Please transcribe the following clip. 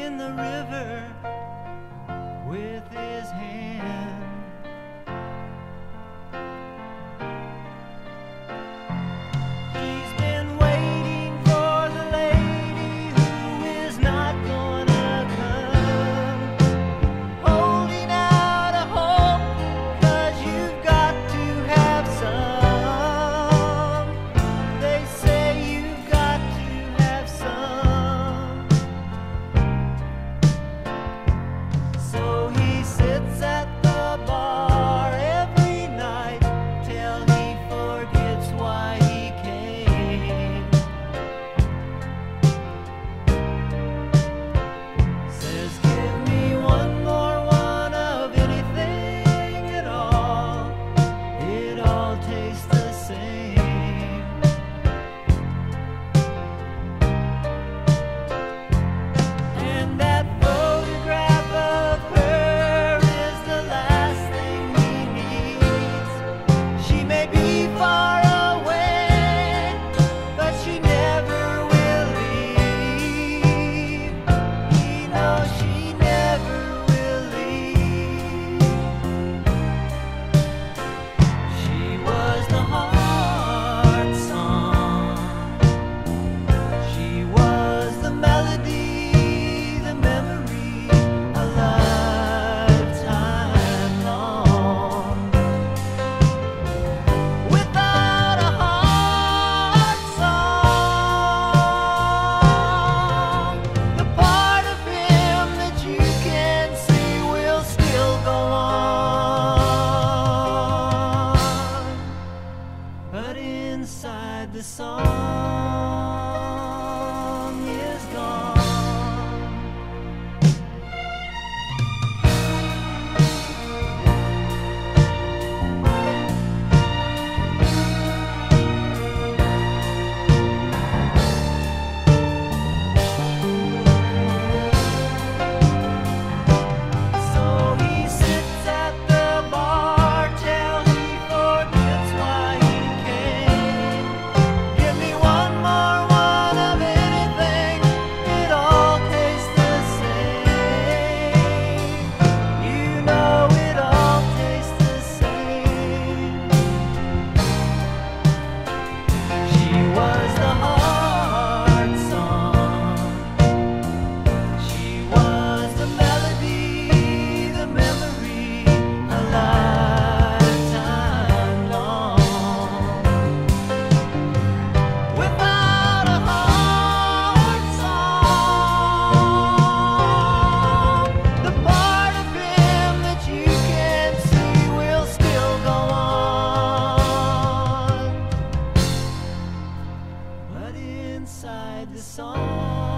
in the river with his hand. He's been waiting for the lady who is not gonna come, holding out a hope, 'cause you've got to have some. They say you've got to have some. So he sits at the bar every night till he forgets why he came. Says, give me one more one of anything at all. It all tastes the same. And that photograph of her is the last thing he needs. She may be far away, but she never will leave. He knows she never will leave. She was the heart song. She was the melody, the memory, a lifetime long. Without a heart song, the part of him that you can see will still go on. But inside the song is gone. So he sits at the bar till he forgets why he came. Give me one more one of anything, it all tastes the same. You know it all tastes the same. She was the heart song. She was the melody, the memory, a lifetime long. Without a heart song, the part of him that you can see will still go on. But inside the song